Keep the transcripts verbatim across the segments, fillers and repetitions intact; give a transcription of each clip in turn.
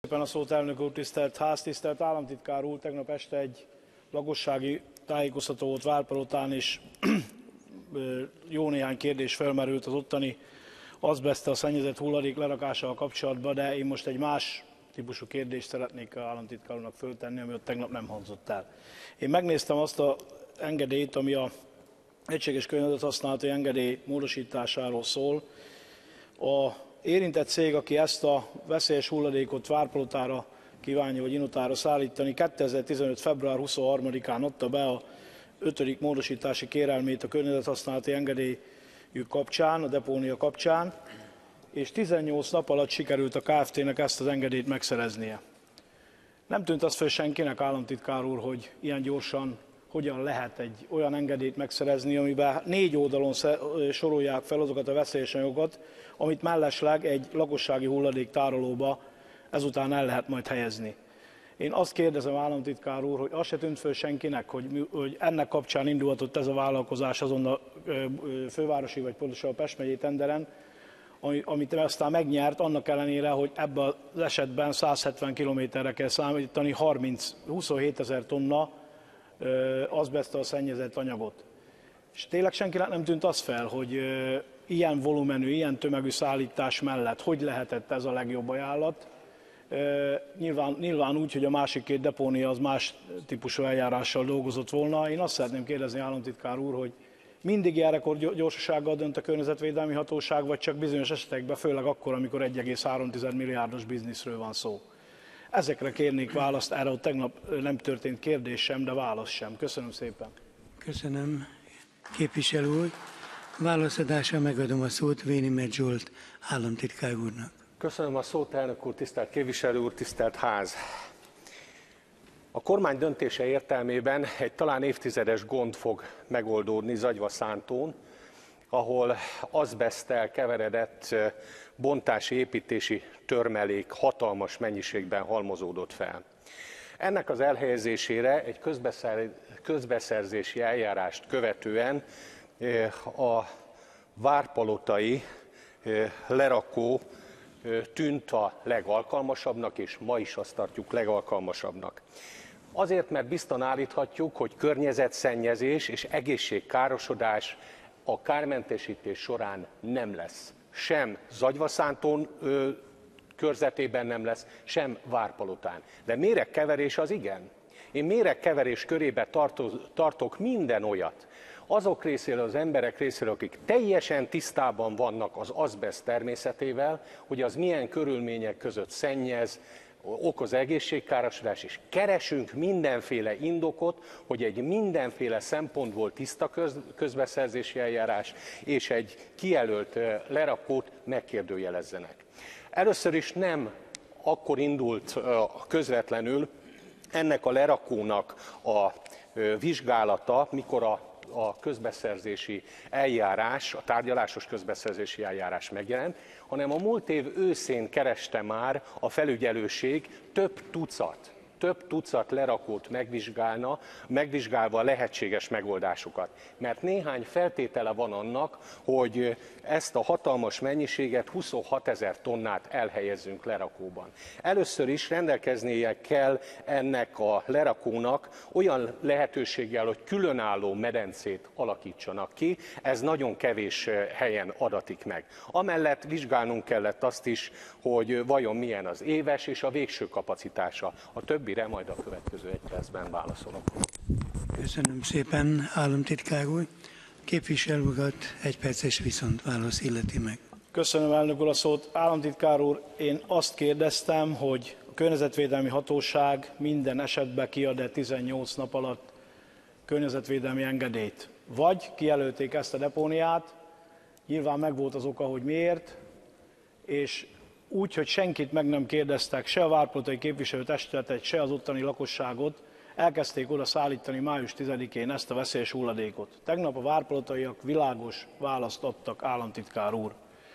Szépen a szót, elnök úr, tisztelt ház, tisztelt államtitkár úr! Tegnap este egy lakossági tájékoztató volt Várpalotán, és jó néhány kérdés felmerült az ottani azbeszttel szennyezett hulladék lerakással kapcsolatban, de én most egy más típusú kérdést szeretnék az államtitkár úrnak föltenni, ami ott tegnap nem hangzott el. Én megnéztem azt az engedélyt, ami az egységes környezethasználati engedély módosításáról szól. A érintett cég, aki ezt a veszélyes hulladékot Várpalotára kívánja, vagy Inotára szállítani, kétezer-tizenöt. február huszonharmadikán adta be a ötödik módosítási kérelmét a környezethasználati engedélyük kapcsán, a depónia kapcsán, és tizennyolc nap alatt sikerült a Kft-nek ezt az engedélyt megszereznie. Nem tűnt az fel senkinek, államtitkár úr, hogy ilyen gyorsan hogyan lehet egy olyan engedélyt megszerezni, amiben négy oldalon sorolják fel azokat a veszélyes anyagokat, amit mellesleg egy lakossági hulladéktárolóba ezután el lehet majd helyezni. Én azt kérdezem, államtitkár úr, hogy azt se tűnt föl senkinek, hogy, hogy ennek kapcsán indulhatott ez a vállalkozás azon a fővárosi, vagy pontosan a Pest megyei tenderen, amit aztán megnyert, annak ellenére, hogy ebben az esetben száz hetven kilométerre kell számítani harminc, huszonhétezer tonna azbeszttal szennyezett anyagot. És tényleg senkinek nem tűnt az fel, hogy ilyen volumenű, ilyen tömegű szállítás mellett hogy lehetett ez a legjobb ajánlat. Nyilván, nyilván úgy, hogy a másik két depónia az más típusú eljárással dolgozott volna. Én azt szeretném kérdezni, államtitkár úr, hogy mindig ilyen rekordgyorsasággal dönt a környezetvédelmi hatóság, vagy csak bizonyos esetekben, főleg akkor, amikor egy egész három milliárdos bizniszről van szó. Ezekre kérnék választ, erre ott tegnap nem történt kérdés sem, de válasz sem. Köszönöm szépen. Köszönöm, képviselő úr. Válaszadásra megadom a szót Vénimer Zsolt államtitkár úrnak. Köszönöm a szót, elnök úr, tisztelt képviselő úr, tisztelt ház. A kormány döntése értelmében egy talán évtizedes gond fog megoldódni Zagyvaszántón, ahol azbeszttel keveredett bontási, építési törmelék hatalmas mennyiségben halmozódott fel. Ennek az elhelyezésére egy közbeszer, közbeszerzési eljárást követően a várpalotai lerakó tűnt a legalkalmasabbnak, és ma is azt tartjuk legalkalmasabbnak. Azért, mert biztosan állíthatjuk, hogy környezetszennyezés és egészségkárosodás a kármentesítés során nem lesz. Sem Zagyvaszántón ö, körzetében nem lesz, sem Várpalotán. De méregkeverés az igen. Én méregkeverés körébe tartoz, tartok minden olyat, azok részéről, az emberek részéről, akik teljesen tisztában vannak az azbeszt természetével, hogy az milyen körülmények között szennyez, okoz egészségkárosodás, és keresünk mindenféle indokot, hogy egy mindenféle szempontból tiszta köz, közbeszerzési eljárás és egy kijelölt lerakót megkérdőjelezzenek. Először is nem akkor indult közvetlenül ennek a lerakónak a vizsgálata, mikor a a közbeszerzési eljárás, a tárgyalásos közbeszerzési eljárás megjelent, hanem a múlt év őszén kereste már a felügyelőség több tucat, több tucat lerakót megvizsgálna, megvizsgálva a lehetséges megoldásokat. Mert néhány feltétele van annak, hogy ezt a hatalmas mennyiséget, huszonhatezer tonnát elhelyezzünk lerakóban. Először is rendelkeznie kell ennek a lerakónak olyan lehetőséggel, hogy különálló medencét alakítsanak ki. Ez nagyon kevés helyen adatik meg. Amellett vizsgálnunk kellett azt is, hogy vajon milyen az éves és a végső kapacitása. A többire majd a következő egy percben válaszolok. Köszönöm szépen, államtitkár úr. Képviselő urat egy perces viszontválasz illeti meg. Köszönöm, elnök úr, a szót. Államtitkár úr, én azt kérdeztem, hogy a környezetvédelmi hatóság minden esetben kiad-e tizennyolc nap alatt környezetvédelmi engedélyt. Vagy kijelölték ezt a depóniát, nyilván megvolt az oka, hogy miért, és úgy, hogy senkit meg nem kérdeztek, se a várpalotai képviselőtestületet, se az ottani lakosságot, elkezdték oda szállítani május tizedikén ezt a veszélyes hulladékot. Tegnap a várpalotaiak világos választ adtak, államtitkár úr.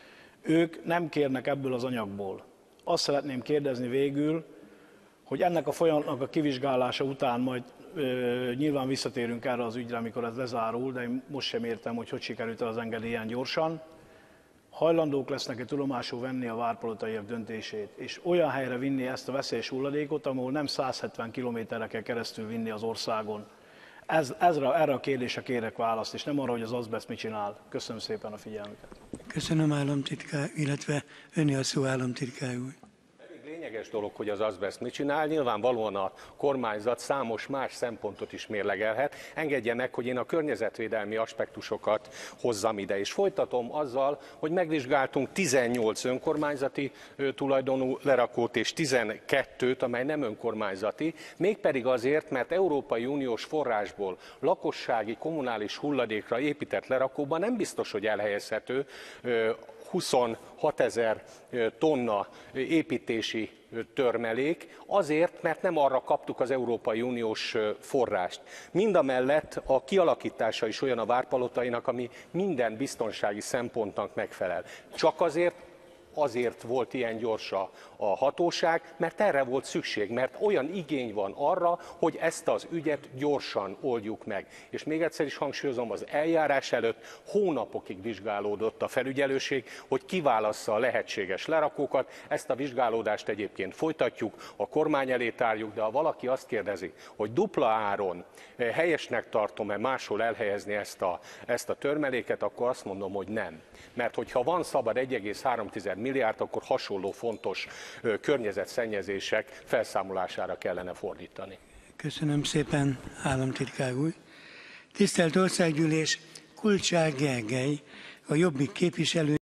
Ők nem kérnek ebből az anyagból. Azt szeretném kérdezni végül, hogy ennek a folyamatnak a kivizsgálása után majd ö, nyilván visszatérünk erre az ügyre, amikor ez lezárul, de én most sem értem, hogy hogy sikerült el az engedély ilyen gyorsan. hajlandók lesznek-e tudomásul venni a várpalotaiak döntését, és olyan helyre vinni ezt a veszélyes hulladékot, ahol nem száz hetven kilométerre kell keresztül vinni az országon. Ez, ezre, erre a kérdésre kérek választ, és nem arra, hogy az azbest mit csinál. Köszönöm szépen a figyelmüket. Köszönöm, államtitkár, illetve önni a szó, államtitkár úr. Lényeges dolog, hogy az azbest mit csinál, nyilvánvalóan a kormányzat számos más szempontot is mérlegelhet. Engedje meg, hogy én a környezetvédelmi aspektusokat hozzam ide, és folytatom azzal, hogy megvizsgáltunk tizennyolc önkormányzati tulajdonú lerakót és tizenkettőt, amely nem önkormányzati, mégpedig azért, mert Európai Uniós forrásból lakossági, kommunális hulladékra épített lerakóban nem biztos, hogy elhelyezhető huszonhatezer tonna építési törmelék, azért, mert nem arra kaptuk az Európai Uniós forrást. Mindamellett a kialakítása is olyan a várpalotainak, ami minden biztonsági szempontnak megfelel. Csak azért, azért volt ilyen gyors a, a hatóság, mert erre volt szükség, mert olyan igény van arra, hogy ezt az ügyet gyorsan oldjuk meg. És még egyszer is hangsúlyozom, az eljárás előtt hónapokig vizsgálódott a felügyelőség, hogy kiválassza a lehetséges lerakókat. Ezt a vizsgálódást egyébként folytatjuk, a kormány elé tárjuk, de ha valaki azt kérdezi, hogy dupla áron helyesnek tartom-e máshol elhelyezni ezt a, ezt a törmeléket, akkor azt mondom, hogy nem. Mert hogyha van szabad egy egész három milliárd, akkor hasonló fontos környezetszennyezések felszámolására kellene fordítani. Köszönöm szépen, államtitkár úr. Tisztelt Országgyűlés, Kulcsár Gergely, a Jobbik képviselő